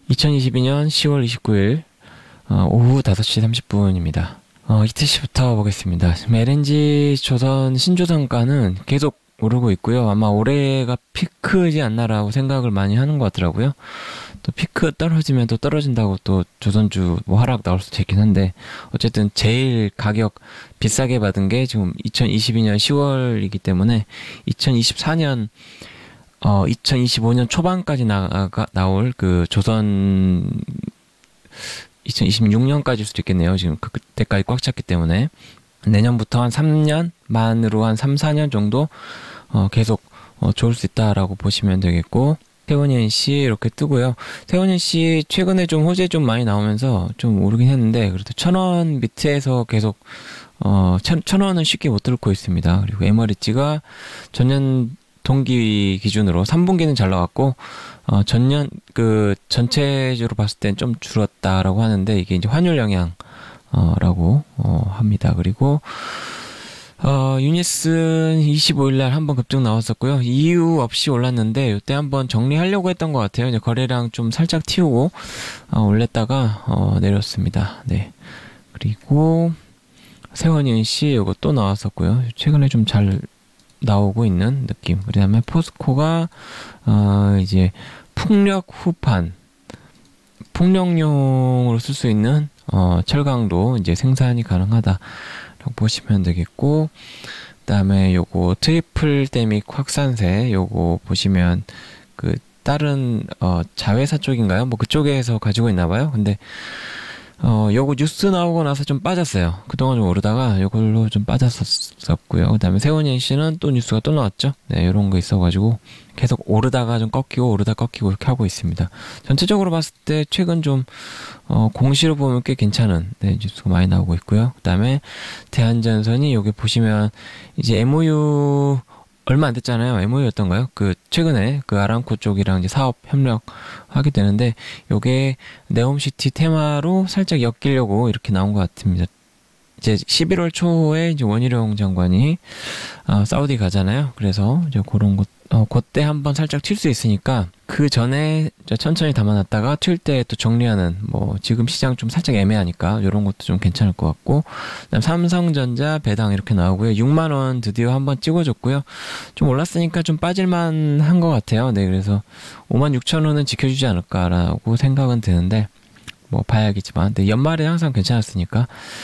2022년 10월 29일 오후 5시 30분입니다. 이트시부터 보겠습니다. 지금 LNG 조선 신조선가는 계속 오르고 있고요. 아마 올해가 피크지 않나라고 생각을 많이 하는 것 같더라고요. 또 피크 떨어지면 또 떨어진다고 또 조선주 뭐 하락 나올 수도 있긴 한데, 어쨌든 제일 가격 비싸게 받은 게 지금 2022년 10월이기 때문에 2024년 2025년 초반까지 나올 그 조선 2026년까지일 수도 있겠네요. 지금 그때까지 꽉 찼기 때문에 내년부터 한 3년 만으로 한 3, 4년 정도 계속 좋을 수 있다라고 보시면 되겠고, 세원NC 이렇게 뜨고요. 세원NC 최근에 좀 호재 좀 많이 나오면서 좀 오르긴 했는데, 그래도 1,000원 밑에서 계속 1,000원은 쉽게 못 뚫고 있습니다. 그리고 에머리지가 전년 동기 기준으로 3분기는 잘 나왔고, 전년 전체적으로 봤을 땐 좀 줄었다라고 하는데, 이게 이제 환율 영향 라고 합니다. 그리고 유니스는 25일날 한번 급등 나왔었고요. 이유 없이 올랐는데 이때 한번 정리하려고 했던 것 같아요. 이제 거래량 좀 살짝 튀우고 올렸다가 내렸습니다. 네. 그리고 세원NC 이거 또 나왔었고요. 최근에 좀 잘 나오고 있는 느낌. 그 다음에 포스코가 이제 풍력 후판, 풍력용으로 쓸 수 있는 철강도 이제 생산이 가능하다라고 보시면 되겠고, 그다음에 요거 트리플 데믹 확산세 요거 보시면 그 다른 자회사 쪽인가요? 뭐 그쪽에서 가지고 있나 봐요. 근데 요거 뉴스 나오고 나서 좀 빠졌어요. 그동안 좀 오르다가 요걸로 좀 빠졌었고요. 그다음에 세원NC는 또 뉴스가 또 나왔죠. 네, 요런 거 있어가지고 계속 오르다가 좀 꺾이고 오르다 꺾이고 이렇게 하고 있습니다. 전체적으로 봤을 때 최근 좀 공시로 보면 꽤 괜찮은 뉴스가 많이 나오고 있고요. 그다음에 대한전선이 여기 보시면 이제 MOU 얼마 안 됐잖아요. MOU였던가요? 최근에 아람코 쪽이랑 이제 사업 협력하게 되는데, 요게 네옴시티 테마로 살짝 엮이려고 이렇게 나온 것 같습니다. 이제 11월 초에 이제 원희룡 장관이 사우디 가잖아요. 그래서 이제 그런 것 그때 한번 살짝 튈 수 있으니까 그 전에 천천히 담아놨다가 튈 때 또 정리하는, 뭐 지금 시장 좀 살짝 애매하니까 이런 것도 좀 괜찮을 것 같고, 그다음 삼성전자 배당 이렇게 나오고요. 6만 원 드디어 한번 찍어줬고요. 좀 올랐으니까 좀 빠질만 한 것 같아요. 네, 그래서 56,000원은 지켜주지 않을까라고 생각은 드는데, 뭐 봐야겠지만, 근데 연말에 항상 괜찮았으니까.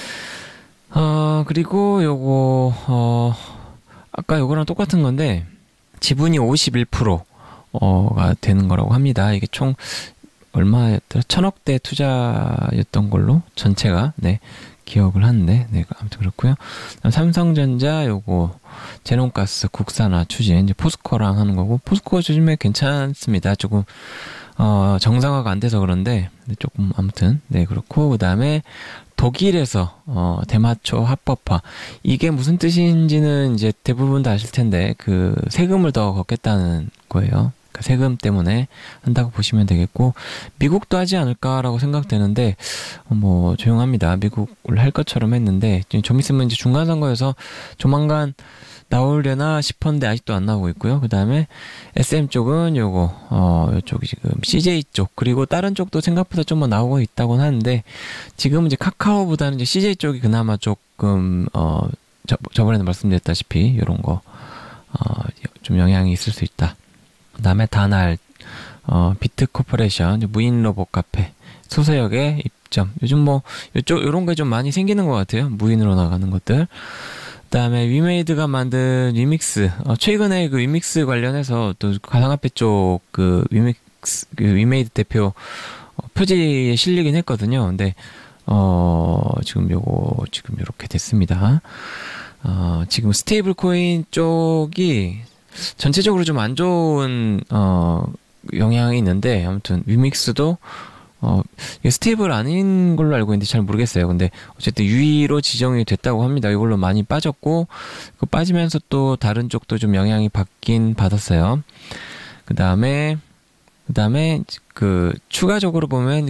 그리고 요거 아까 요거랑 똑같은 건데 지분이 51%가 되는 거라고 합니다. 이게 총 얼마였더라? 1,000억대 투자였던 걸로 전체가 기억을 하는데, 아무튼 그렇고요. 삼성전자 요거 제논가스 국산화 추진 이제 포스코랑 하는 거고, 포스코 요즘에 괜찮습니다. 조금 정상화가 안 돼서 그런데 조금 아무튼 그렇고, 그다음에 독일에서 대마초 합법화, 이게 무슨 뜻인지는 이제 대부분 다 아실 텐데 그 세금을 더 걷겠다는 거예요. 그 세금 때문에 한다고 보시면 되겠고, 미국도 하지 않을까라고 생각되는데 뭐 조용합니다. 미국을 할 것처럼 했는데 좀 있으면 이제 중간 선거여서 조만간 나오려나 싶었는데 아직도 안 나오고 있고요. 그 다음에 SM 쪽은 요쪽이 지금 CJ 쪽, 그리고 다른 쪽도 생각보다 좀 나오고 있다고 하는데, 지금 이제 카카오보다는 이제 CJ 쪽이 그나마 조금 저번에도 말씀드렸다시피 요런 거 좀 영향이 있을 수 있다. 그 다음에 다날 비트 코퍼레이션 무인 로봇 카페 소세역에 입점. 요즘 뭐 요런 게 좀 많이 생기는 것 같아요. 무인으로 나가는 것들. 그다음에 위메이드가 만든 위믹스, 최근에 그 위믹스 관련해서 또 가상화폐 쪽 위메이드 대표 표지에 실리긴 했거든요. 근데 지금 이렇게 됐습니다. 지금 스테이블 코인 쪽이 전체적으로 좀 안 좋은 영향이 있는데, 아무튼 위믹스도 이게 스테이블 아닌 걸로 알고 있는데 잘 모르겠어요. 근데 어쨌든 유의로 지정이 됐다고 합니다. 이걸로 많이 빠졌고, 빠지면서 또 다른 쪽도 좀 영향이 받았어요. 그 다음에 추가적으로 보면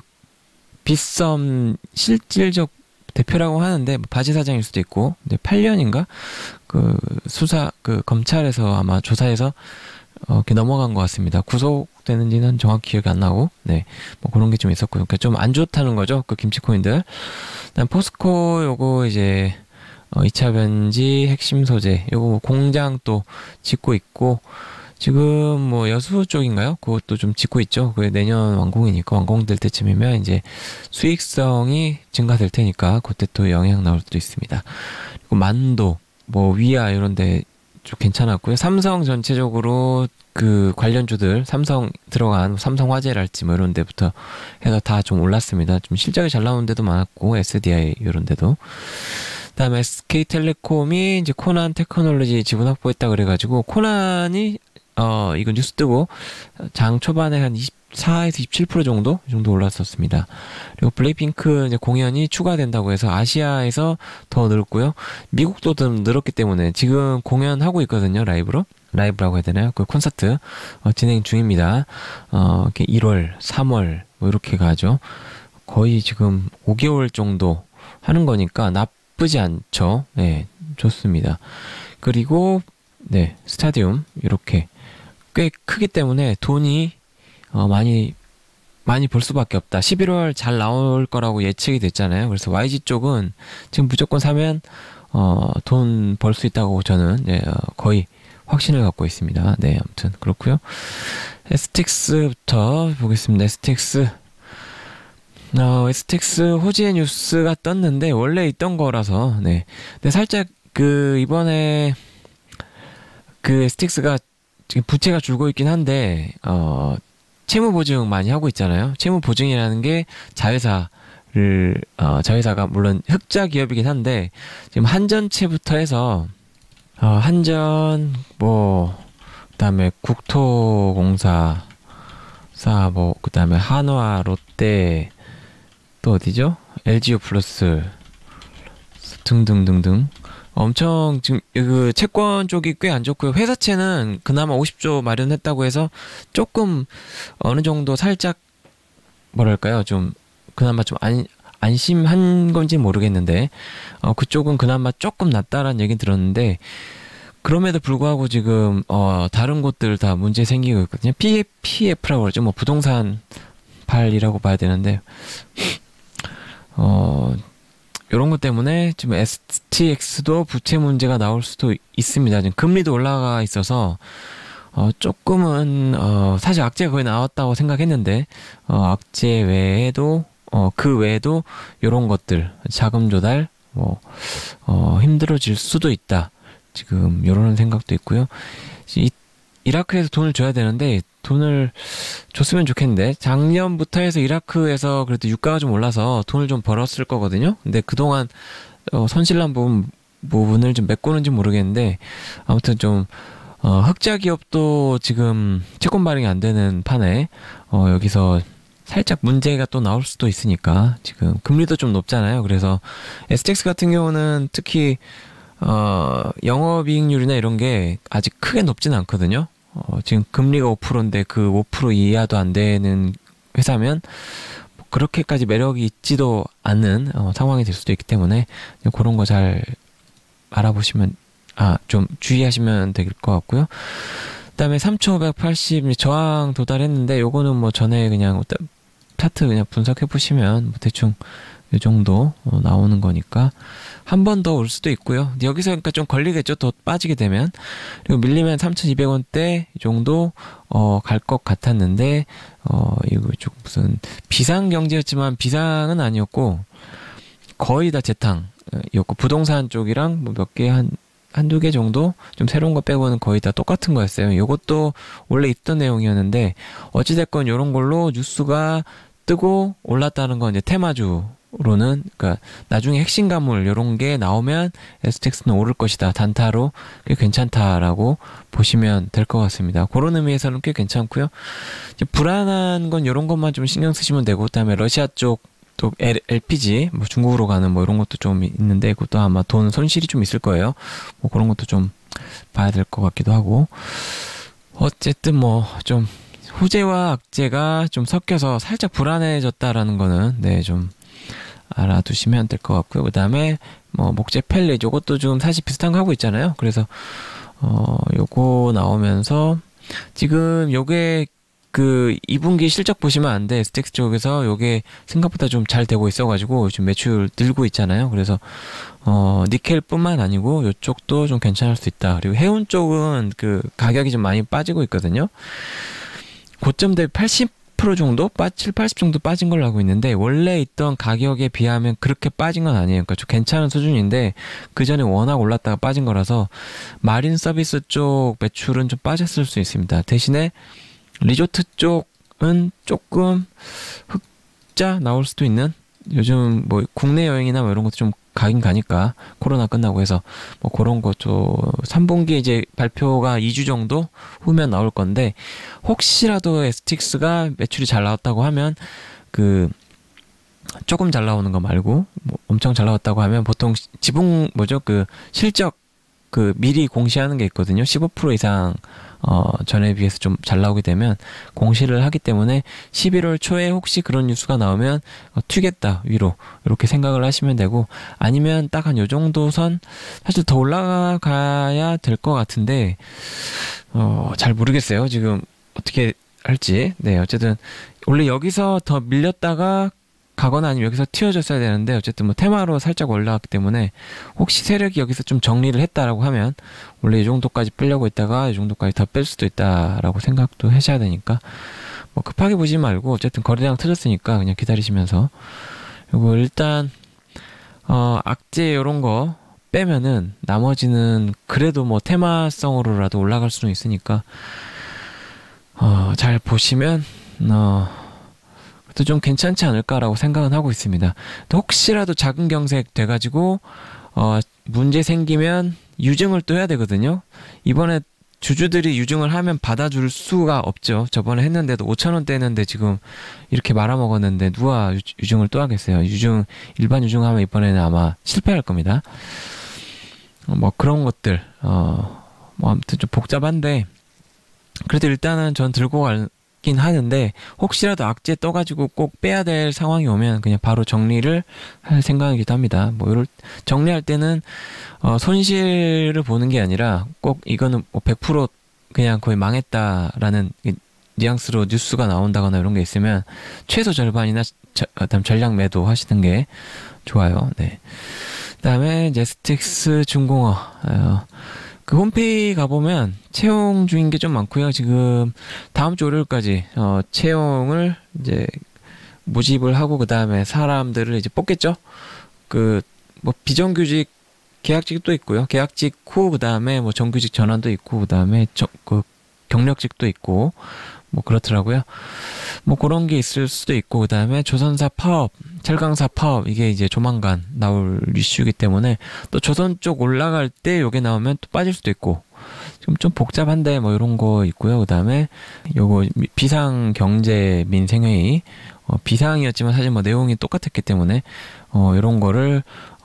빗썸 실질적 대표라고 하는데, 바지 사장일 수도 있고, 근데 8년인가 수사 검찰에서 아마 조사해서 이렇게 넘어간 것 같습니다. 구속 되는지는 정확히 기억이 안 나고, 네, 뭐 그런 게 좀 있었고요. 그러니까 좀 안 좋다는 거죠, 그 김치 코인들. 그다음 포스코 요거 이제 2차 변지 핵심 소재 요거 뭐 공장 또 짓고 있고, 지금 뭐 여수 쪽인가요? 그것도 좀 짓고 있죠. 그게 내년 완공이니까, 완공될 때쯤이면 이제 수익성이 증가될 테니까 그때 또 영향 나올 수도 있습니다. 그리고 만도, 뭐 위아 이런데 좀 괜찮았고요. 삼성 전체적으로 그 관련주들, 삼성 들어간 삼성화재랄지 뭐 이런 데부터 해서 다 좀 올랐습니다. 좀 실적이 잘 나오는 데도 많았고, SDI 이런 데도. 그다음에 SK텔레콤이 이제 코난 테크놀로지 지분 확보했다 그래가지고, 코난이 이거 뉴스 뜨고 장 초반에 한 24에서 27% 정도? 이 정도 올랐었습니다. 그리고 블랙핑크 이제 공연이 추가된다고 해서 아시아에서 더 늘었고요. 미국도 좀 늘었기 때문에 지금 공연하고 있거든요. 라이브라고 해야 되나요? 그 콘서트 진행 중입니다. 이렇게 1월, 3월 뭐 이렇게 가죠. 거의 지금 5개월 정도 하는 거니까 나쁘지 않죠. 네, 좋습니다. 그리고 네, 스타디움 이렇게 꽤 크기 때문에 돈이 많이 벌 수밖에 없다. 11월 잘 나올 거라고 예측이 됐잖아요. 그래서 YG 쪽은 지금 무조건 사면 돈 벌 수 있다고 저는 거의 확신을 갖고 있습니다. 네, 아무튼 그렇고요. STX부터 보겠습니다. STX 호지의 뉴스가 떴는데 원래 있던 거라서, 네. 근데 살짝 그 이번에 그 STX가 지금 부채가 줄고 있긴 한데 채무 보증 많이 하고 있잖아요. 채무 보증이라는 게 자회사가 물론 흑자 기업이긴 한데, 지금 한전채부터 해서 한전 뭐 그다음에 국토공사 뭐 그다음에 한화, 롯데, 또 어디죠? LGU 플러스 등등등등 엄청 지금 그 채권 쪽이 꽤 안 좋고요. 회사채는 그나마 50조 마련했다고 해서 조금 어느 정도 살짝 뭐랄까요, 좀 그나마 좀 안심한 건지 모르겠는데 그쪽은 그나마 조금 낫다라는 얘기 들었는데, 그럼에도 불구하고 지금 다른 곳들 다 문제 생기고 있거든요. PF라고 그러죠. 뭐 부동산 발이라고 봐야 되는데 이런 것 때문에 지금 STX도 부채 문제가 나올 수도 있습니다. 지금 금리도 올라가 있어서 조금은 사실 악재가 거의 나왔다고 생각했는데 악재 외에도 그 외에도 이런 것들 자금 조달 뭐 힘들어질 수도 있다. 지금 이런 생각도 있고요. 이라크에서 돈을 줘야 되는데 돈을 줬으면 좋겠는데, 작년부터 해서 이라크에서 그래도 유가가 좀 올라서 돈을 좀 벌었을 거거든요. 근데 그동안 손실난 부분을 좀 메꾸는지 모르겠는데, 아무튼 좀 흑자 기업도 지금 채권 발행이 안 되는 판에 여기서 살짝 문제가 또 나올 수도 있으니까, 지금 금리도 좀 높잖아요. 그래서 STX 같은 경우는 특히 영업이익률이나 이런 게 아직 크게 높진 않거든요. 지금 금리가 5%인데 그 5% 이하도 안 되는 회사면 뭐 그렇게까지 매력이 있지도 않는 상황이 될 수도 있기 때문에 그런 거 잘 알아보시면, 좀 주의하시면 될 것 같고요. 그다음에 3,580 저항 도달했는데, 요거는 뭐 전에 그냥 차트 그냥 분석해 보시면 뭐 대충 이 정도 나오는 거니까 한 번 더 올 수도 있고요. 여기서 그러니까 좀 걸리겠죠. 더 빠지게 되면. 그리고 밀리면 3,200원대 이 정도 갈 것 같았는데 이거 좀 무슨 비상 경제였지만 비상은 아니었고 거의 다 재탕이었고, 부동산 쪽이랑 뭐 몇 개 한두 개 정도 좀 새로운 거 빼고는 거의 다 똑같은 거였어요. 이것도 원래 있던 내용이었는데 어찌됐건 이런 걸로 뉴스가 뜨고 올랐다는 건 이제 테마주로는, 그러니까 나중에 핵심 가물 이런 게 나오면 STX는 오를 것이다. 단타로 꽤 괜찮다라고 보시면 될 것 같습니다. 그런 의미에서는 꽤 괜찮고요. 이제 불안한 건 이런 것만 좀 신경 쓰시면 되고, 그다음에 러시아 쪽 또 LPG 뭐 중국으로 가는 뭐 이런 것도 좀 있는데 그것도 아마 돈 손실이 좀 있을 거예요. 뭐 그런 것도 좀 봐야 될 것 같기도 하고, 어쨌든 뭐 좀 호재와 악재가 좀 섞여서 살짝 불안해졌다라는 거는 좀 알아두시면 될 것 같고요. 그 다음에 뭐 목재 펠릿 요것도 좀 사실 비슷한 거 하고 있잖아요. 그래서 요거 나오면서 지금 요게 그 2분기 실적 보시면 안 돼. STX 쪽에서 요게 생각보다 좀 잘 되고 있어가지고 지금 매출 늘고 있잖아요. 그래서 니켈뿐만 아니고 요쪽도 좀 괜찮을 수 있다. 그리고 해운 쪽은 그 가격이 좀 많이 빠지고 있거든요. 고점 대비 80% 정도? 7, 80 정도 빠진 걸로 알고 있는데 원래 있던 가격에 비하면 그렇게 빠진 건 아니에요. 그러니까 좀 괜찮은 수준인데 그 전에 워낙 올랐다가 빠진 거라서 마린 서비스 쪽 매출은 좀 빠졌을 수 있습니다. 대신에 리조트 쪽은 조금 흑자 나올 수도 있는, 요즘 뭐 국내 여행이나 뭐 이런 것도 좀 가긴 가니까 코로나 끝나고 해서 뭐 그런 거 좀 3분기 이제 발표가 2주 정도 후면 나올 건데, 혹시라도 STX가 매출이 잘 나왔다고 하면 그 조금 잘 나오는 거 말고 뭐 엄청 잘 나왔다고 하면 보통 지분 그 실적 그 미리 공시하는 게 있거든요. 15% 이상 전에 비해서 좀 잘 나오게 되면 공시를 하기 때문에 11월 초에 혹시 그런 뉴스가 나오면 튀겠다 위로, 이렇게 생각을 하시면 되고, 아니면 딱 한 요 정도 선, 사실 더 올라가야 될 것 같은데 잘 모르겠어요. 지금 어떻게 할지. 네, 어쨌든 원래 여기서 더 밀렸다가 가거나 아니면 여기서 튀어졌어야 되는데, 어쨌든 뭐 테마로 살짝 올라왔기 때문에 혹시 세력이 여기서 좀 정리를 했다라고 하면 원래 이 정도까지 빼려고 했다가 이 정도까지 더 뺄 수도 있다라고 생각도 하셔야 되니까 뭐 급하게 보지 말고, 어쨌든 거래량 터졌으니까 그냥 기다리시면서, 그리고 일단 악재 요런 거 빼면은 나머지는 그래도 뭐 테마성으로라도 올라갈 수는 있으니까 잘 보시면 또 좀 괜찮지 않을까라고 생각은 하고 있습니다. 또 혹시라도 작은 경색 돼가지고 문제 생기면 유증을 또 해야 되거든요. 이번에 주주들이 유증을 하면 받아줄 수가 없죠. 저번에 했는데도 5,000원대 했는데 지금 이렇게 말아먹었는데 누가 유증을 또 하겠어요. 일반 유증하면 이번에는 아마 실패할 겁니다. 뭐 그런 것들 뭐 아무튼 좀 복잡한데, 그래도 일단은 전 들고 긴 하는데, 혹시라도 악재 떠가지고 꼭 빼야 될 상황이 오면 그냥 바로 정리를 할 생각이기도 합니다. 뭐 이럴 정리할 때는 손실을 보는 게 아니라 꼭 이거는 뭐 100% 그냥 거의 망했다라는 뉘앙스로 뉴스가 나온다거나 이런 게 있으면 최소 절반이나 그다음 전량 매도 하시는 게 좋아요. 네. 그다음에 이제 STX 중공업 그 홈페이지 가보면 채용 중인 게 좀 많고요. 지금 다음 주 월요일까지 채용을 이제 모집을 하고, 그 다음에 사람들을 이제 뽑겠죠. 그 뭐 비정규직 계약직도 있고요. 계약직 후 그 다음에 뭐 정규직 전환도 있고, 그 다음에 그 경력직도 있고 뭐 그렇더라고요. 뭐 그런 게 있을 수도 있고, 그 다음에 조선사 파업, 철강사 파업, 이게 이제 조만간 나올 이슈이기 때문에 또 조선 쪽 올라갈 때 요게 나오면 또 빠질 수도 있고, 좀 복잡한데 뭐 이런 거 있고요. 그 다음에 요거 비상경제민생회의 비상이었지만 사실 뭐 내용이 똑같았기 때문에 이런 거를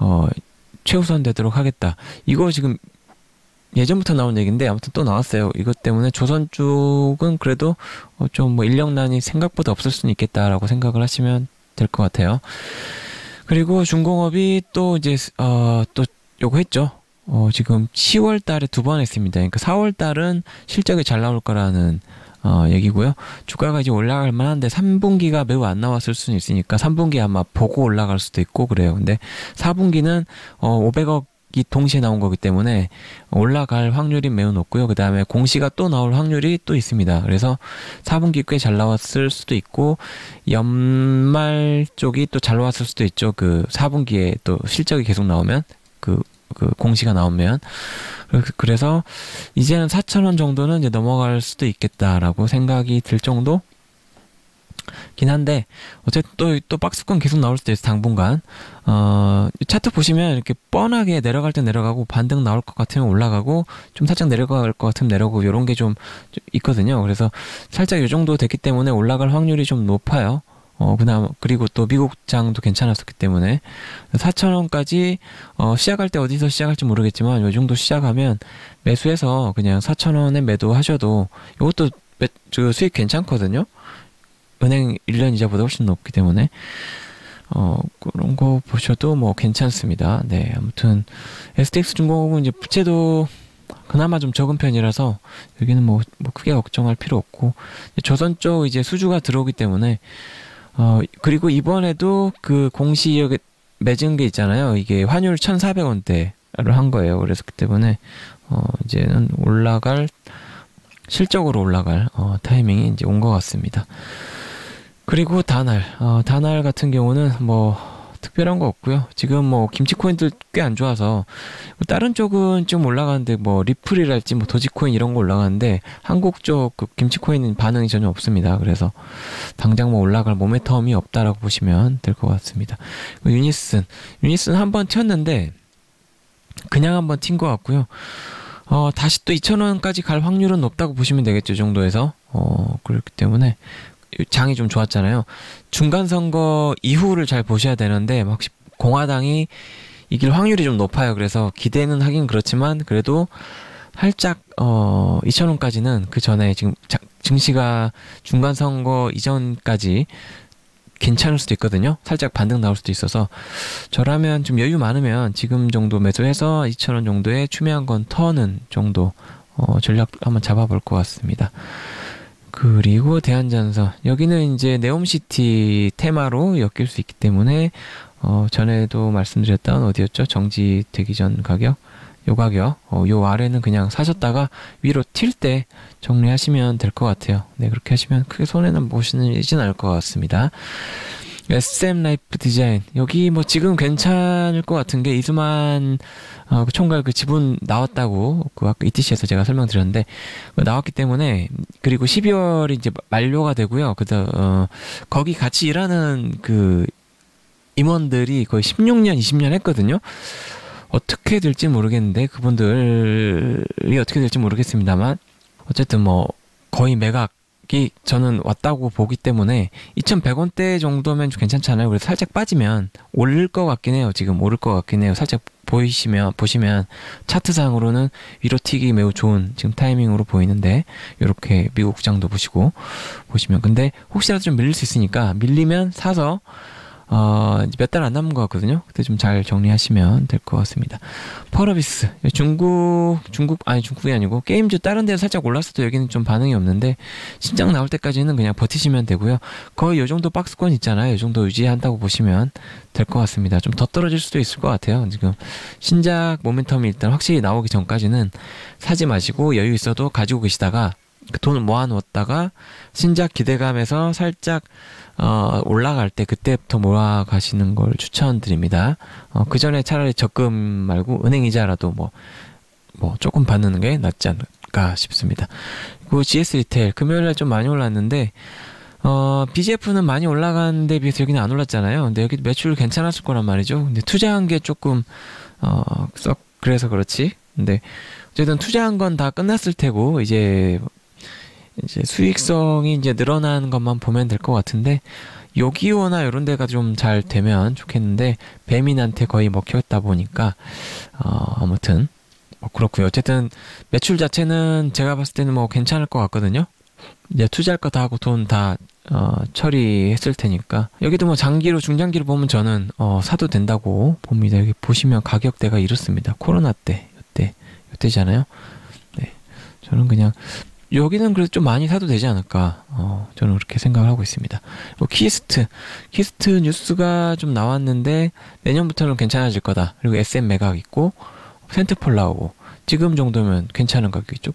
최우선 되도록 하겠다. 이거 지금 예전부터 나온 얘기인데 아무튼 또 나왔어요. 이것 때문에 조선 쪽은 그래도 좀 뭐 인력난이 생각보다 없을 수는 있겠다라고 생각을 하시면 될 것 같아요. 그리고 중공업이 또 이제 또 요거 했죠. 지금 10월 달에 2번 했습니다. 그러니까 4월 달은 실적이 잘 나올 거라는 얘기고요. 주가가 이제 올라갈 만한데 3분기가 매우 안 나왔을 수는 있으니까 3분기 아마 보고 올라갈 수도 있고 그래요. 근데 4분기는 500억이 동시에 나온 거기 때문에 올라갈 확률이 매우 높고요. 그 다음에 공시가 또 나올 확률이 또 있습니다. 그래서 4분기 꽤 잘 나왔을 수도 있고, 연말 쪽이 또 잘 나왔을 수도 있죠. 그 4분기에 또 실적이 계속 나오면 그 공시가 나오면. 그래서 이제는 4,000원 정도는 이제 넘어갈 수도 있겠다라고 생각이 들 정도긴 한데, 어쨌든 또 박스권 계속 나올 수도 있어요. 당분간. 차트 보시면 이렇게 뻔하게 내려갈 때 내려가고, 반등 나올 것 같으면 올라가고, 좀 살짝 내려갈 것 같으면 내려가고, 이런 게 좀 있거든요. 그래서 살짝 이 정도 됐기 때문에 올라갈 확률이 좀 높아요. 그리고 또 미국장도 괜찮았었기 때문에 4,000원까지 시작할 때 어디서 시작할지 모르겠지만 이 정도 시작하면 매수해서 그냥 4,000원에 매도하셔도 이것도 수익 괜찮거든요. 은행 1년 이자보다 훨씬 높기 때문에 그런 거 보셔도 뭐 괜찮습니다. 네, 아무튼 STX 중공업은 이제 부채도 그나마 좀 적은 편이라서 여기는 뭐 크게 걱정할 필요 없고, 조선 쪽 이제 수주가 들어오기 때문에 그리고 이번에도 그 공시에 맺은 게 있잖아요. 이게 환율 1,400원대를 한 거예요. 그래서 그 때문에 이제는 실적으로 올라갈 타이밍이 이제 온 것 같습니다. 그리고 다날 같은 경우는 뭐 특별한 거 없고요. 지금 뭐 김치코인들 꽤 안 좋아서 다른 쪽은 좀 올라가는데 뭐 리플이랄지 뭐 도지코인 이런 거 올라가는데 한국 쪽 그 김치코인은 반응이 전혀 없습니다. 그래서 당장 뭐 올라갈 모멘텀이 없다라고 보시면 될 것 같습니다. 유니슨 한번 튀었는데 그냥 한번 튄 것 같고요. 다시 또 2,000원까지 갈 확률은 높다고 보시면 되겠죠. 이 정도에서 그렇기 때문에 장이 좀 좋았잖아요. 중간선거 이후를 잘 보셔야 되는데 혹시 공화당이 이길 확률이 좀 높아요. 그래서 기대는 하긴 그렇지만 그래도 살짝 2,000원까지는 그 전에 지금 증시가 중간선거 이전까지 괜찮을 수도 있거든요. 살짝 반등 나올 수도 있어서 저라면 좀 여유 많으면 지금 정도 매수해서 2,000원 정도에 추매한 건 터는 정도 전략 한번 잡아볼 것 같습니다. 그리고 대한전선 여기는 이제 네옴시티 테마로 엮일 수 있기 때문에 전에도 말씀드렸던 어디였죠? 정지되기 전 가격? 요 가격 요 아래는 그냥 사셨다가 위로 튈 때 정리하시면 될 것 같아요. 네, 그렇게 하시면 크게 손해는 보시진 않을 것 같습니다. SM 라이프 디자인 여기 뭐 지금 괜찮을 것 같은 게 이수만 그 총괄 그 지분 나왔다고 그 아까 ETC에서 제가 설명드렸는데 나왔기 때문에 그리고 12월이 이제 만료가 되고요. 거기 같이 일하는 그 임원들이 거의 16년, 20년 했거든요. 어떻게 될지 모르겠는데 그분들이 어떻게 될지 모르겠습니다만 어쨌든 뭐 거의 매각이 저는 왔다고 보기 때문에 2,100원대 정도면 좀 괜찮잖아요. 그래서 살짝 빠지면 오를 것 같긴 해요. 지금 오를 것 같긴 해요. 살짝 보시면 차트상으로는 위로 튀기 매우 좋은 지금 타이밍으로 보이는데 이렇게 미국 시장도 보시면 근데 혹시라도 좀 밀릴 수 있으니까 밀리면 사서 몇 달 안 남은 것 같거든요. 그때 좀 잘 정리하시면 될 것 같습니다. 펄어비스 중국이 아니고 게임즈 다른 데는 살짝 올랐어도 여기는 좀 반응이 없는데 신작 나올 때까지는 그냥 버티시면 되고요. 거의 요 정도 박스권 있잖아요. 요 정도 유지한다고 보시면 될 것 같습니다. 좀 더 떨어질 수도 있을 것 같아요. 지금 신작 모멘텀이 일단 확실히 나오기 전까지는 사지 마시고 여유 있어도 가지고 계시다가 그 돈을 모아놓았다가 신작 기대감에서 살짝 올라갈 때 그때부터 몰아가시는 걸 추천드립니다. 그 전에 차라리 적금 말고 은행 이자라도 뭐 조금 받는 게 낫지 않을까 싶습니다. 그리고 GS 리테일 금요일에 좀 많이 올랐는데 BGF는 많이 올라간 데 비해서 여기는 안 올랐잖아요. 근데 여기 매출 괜찮았을 거란 말이죠. 근데 투자한 게 조금 그래서 그렇지. 근데 어쨌든 투자한 건 다 끝났을 테고 이제 수익성이 이제 늘어나는 것만 보면 될 것 같은데 요기요나 이런 데가 좀 잘 되면 좋겠는데 배민한테 거의 먹혔다 보니까 아무튼 뭐 그렇고요. 어쨌든 매출 자체는 제가 봤을 때는 뭐 괜찮을 것 같거든요. 이제 투자할 거 다 하고 돈 다 처리했을 테니까 여기도 뭐 중장기로 보면 저는 사도 된다고 봅니다. 여기 보시면 가격대가 이렇습니다. 코로나 때 이때잖아요. 네, 저는 그냥 여기는 그래도 좀 많이 사도 되지 않을까 저는 그렇게 생각을 하고 있습니다. 키스트 뉴스가 좀 나왔는데 내년부터는 괜찮아질 거다. 그리고 SM 매각 있고 센트폴 나오고 지금 정도면 괜찮은 가격이죠.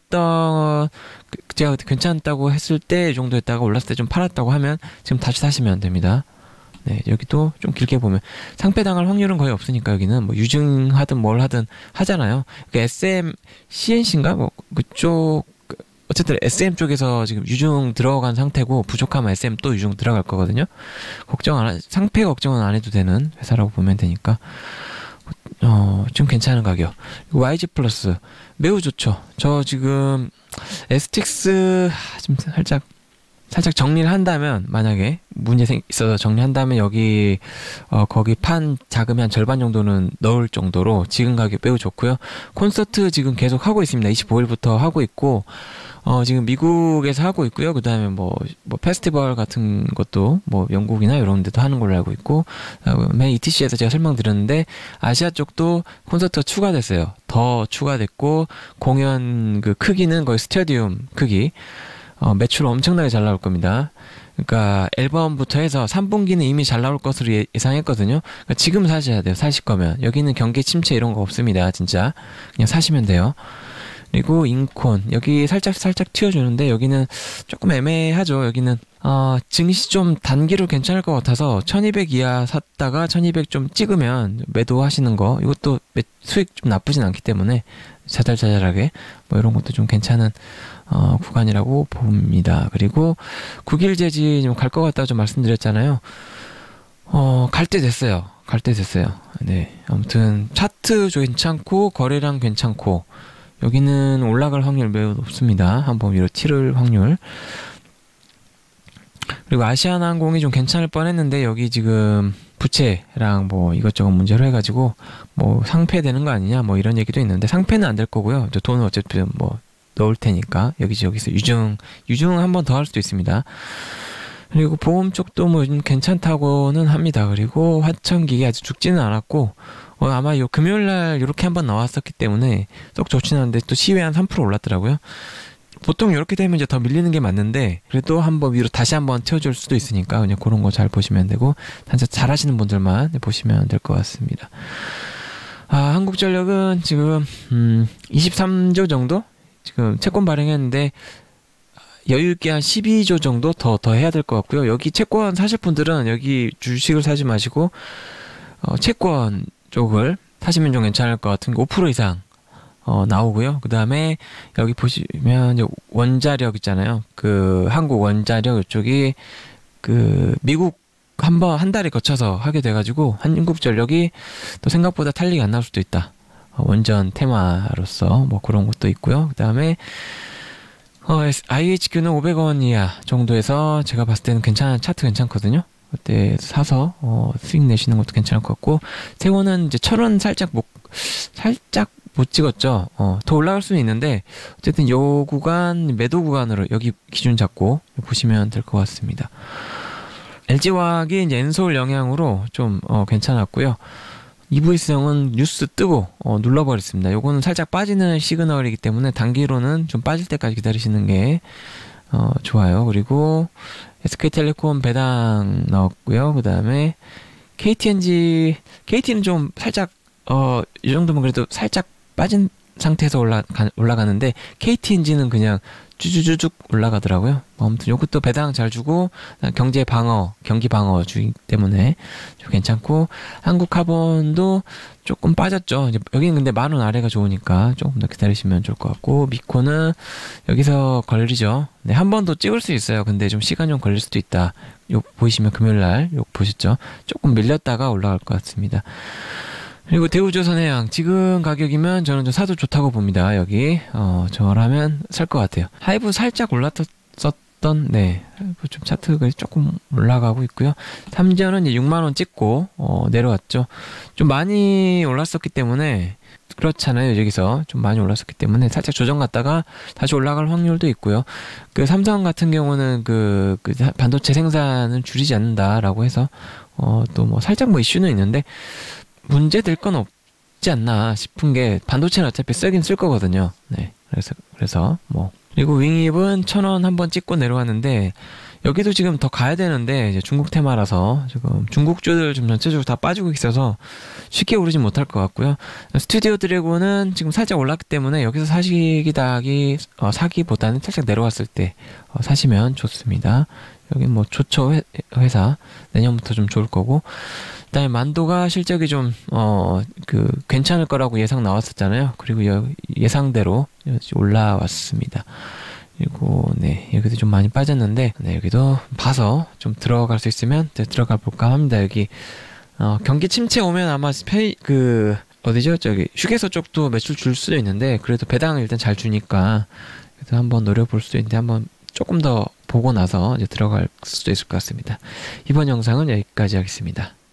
제가 괜찮다고 했을 때 이 정도였다가 올랐을 때 좀 팔았다고 하면 지금 다시 사시면 됩니다. 네, 여기도 좀 길게 보면 상패당할 확률은 거의 없으니까 여기는 뭐 유증하든 뭘 하든 하잖아요. SM CNC인가 뭐 그쪽 어쨌든 SM 쪽에서 지금 유증 들어간 상태고 부족하면 SM 또 유증 들어갈 거거든요. 상패 걱정은 안 해도 되는 회사라고 보면 되니까 좀 괜찮은 가격. YG 플러스 매우 좋죠. 저 지금 STX 좀 살짝 살짝 정리를 한다면, 만약에 문제 있어서 정리한다면 여기 거기 판 자금이 한 절반 정도는 넣을 정도로 지금 가격 매우 좋고요. 콘서트 지금 계속 하고 있습니다. 25일부터 하고 있고 지금 미국에서 하고 있고요. 그 다음에 뭐 페스티벌 같은 것도 뭐 영국이나 이런 데도 하는 걸로 알고 있고, 그다음에 ETC에서 제가 설명드렸는데 아시아 쪽도 콘서트가 추가됐어요. 더 추가됐고, 공연 그 크기는 거의 스타디움 크기. 매출 엄청나게 잘 나올 겁니다. 그러니까 앨범부터 해서 3분기는 이미 잘 나올 것으로 예상했거든요. 그러니까 지금 사셔야 돼요. 사실 거면. 여기는 경기 침체 이런 거 없습니다. 진짜 그냥 사시면 돼요. 그리고 인콘 여기 살짝 튀어주는데 여기는 조금 애매하죠. 여기는 증시 좀 단기로 괜찮을 것 같아서 1200 이하 샀다가 1200 좀 찍으면 매도하시는 거, 이것도 수익 좀 나쁘진 않기 때문에 자잘자잘하게 뭐 이런 것도 좀 괜찮은 구간이라고 봅니다. 그리고 국일제지 좀 갈 것 같다고 좀 말씀드렸잖아요. 갈 때 됐어요. 네, 아무튼 차트 괜찮고 거래량 괜찮고 여기는 올라갈 확률 매우 높습니다. 한번 위로 튀를 확률. 그리고 아시아나항공이 좀 괜찮을 뻔했는데 여기 지금 부채랑 뭐 이것저것 문제로 해가지고 뭐 상폐되는 거 아니냐 뭐 이런 얘기도 있는데, 상폐는 안 될 거고요. 돈은 어차피 뭐 넣을 테니까 여기저기서 유증 한 번 더 할 수도 있습니다. 그리고 보험 쪽도 뭐 좀 괜찮다고는 합니다. 그리고 화천기기 아직 죽지는 않았고 아마 요 금요일날 이렇게 한번 나왔었기 때문에 썩 좋지는 않은데 또 시외 한 3% 올랐더라고요. 보통 이렇게 되면 이제 더 밀리는 게 맞는데 그래도 한번 위로 다시 한번 태워줄 수도 있으니까 그냥 그런 거 잘 보시면 되고, 단자 잘 하시는 분들만 보시면 될 것 같습니다. 한국전력은 지금 23조 정도 지금 채권 발행했는데 여유있게 한 12조 정도 더 해야 될 것 같고요. 여기 채권 사실 분들은 여기 주식을 사지 마시고 채권 쪽을 사시면 좀 괜찮을 것 같은 게 5% 이상 나오고요. 그 다음에 여기 보시면 이제 원자력 있잖아요. 그 한국 원자력 이쪽이 그 미국 한 달에 거쳐서 하게 돼가지고 한국전력이 또 생각보다 탈릭이 안 나올 수도 있다. 원전 테마로서 뭐 그런 것도 있고요. 그 다음에 IHQ는 500원 이하 정도에서 제가 봤을 때는 차트 괜찮거든요. 그때 사서 수익 내시는 것도 괜찮을 것 같고, 세원은 이제 1000원 살짝 못 찍었죠. 더 올라갈 수는 있는데 어쨌든 요 구간 매도 구간으로 여기 기준 잡고 보시면 될 것 같습니다. LG화학이 이제 엔솔 영향으로 좀 괜찮았고요. EV성은 뉴스 뜨고 눌러버렸습니다. 요거는 살짝 빠지는 시그널이기 때문에 단기로는 좀 빠질 때까지 기다리시는 게 좋아요. 그리고 SK텔레콤 배당 넣었고요. 그 다음에 KT는 좀 살짝 이 정도면 그래도 살짝 빠진 상태에서 올라가는데 KTNG는 그냥 쭈쭈쭈쭉 올라가더라고요. 아무튼 요것도 배당 잘 주고 경기 방어 주기 때문에 좀 괜찮고, 한국카본도 조금 빠졌죠. 이제 여기는 근데 10,000원 아래가 좋으니까 조금 더 기다리시면 좋을 것 같고, 미코는 여기서 걸리죠. 네, 한 번 더 찍을 수 있어요. 근데 좀 시간 좀 걸릴 수도 있다. 요 보이시면 금요일날 요 보셨죠? 조금 밀렸다가 올라갈 것 같습니다. 그리고 대우조선해양 지금 가격이면 저는 좀 사도 좋다고 봅니다. 여기 저라면 살 것 같아요. 하이브 살짝 올랐었던 하이브 좀 차트가 조금 올라가고 있고요. 삼전은 이제 6만원 찍고 내려왔죠. 좀 많이 올랐었기 때문에 그렇잖아요. 여기서 좀 많이 올랐었기 때문에 살짝 조정 갔다가 다시 올라갈 확률도 있고요. 그 삼성 같은 경우는 그 반도체 생산을 줄이지 않는다라고 해서 또 뭐 살짝 뭐 이슈는 있는데 문제 될 건 없지 않나 싶은 게, 반도체는 어차피 쓰긴 쓸 거거든요. 네. 그래서 뭐. 그리고 윙입은 1,000원 한번 찍고 내려왔는데, 여기도 지금 더 가야 되는데, 이제 중국 테마라서 지금 중국주들 좀 전체적으로 다 빠지고 있어서 쉽게 오르진 못할 것 같고요. 스튜디오 드래곤은 지금 살짝 올랐기 때문에 여기서 사기보다는 살짝 내려왔을 때 사시면 좋습니다. 여기 뭐 좋죠. 회사. 내년부터 좀 좋을 거고. 그다음에 만도가 실적이 좀 괜찮을 거라고 예상 나왔었잖아요. 그리고 예상대로 올라왔습니다. 그리고 여기도 좀 많이 빠졌는데 여기도 봐서 좀 들어갈 수 있으면 들어가 볼까 합니다. 여기 경기 침체 오면 아마 어디죠? 저기 휴게소 쪽도 매출 줄 수도 있는데 그래도 배당을 일단 잘 주니까 그래도 한번 노려볼 수도 있는데 한번 조금 더 보고 나서 이제 들어갈 수도 있을 것 같습니다. 이번 영상은 여기까지 하겠습니다.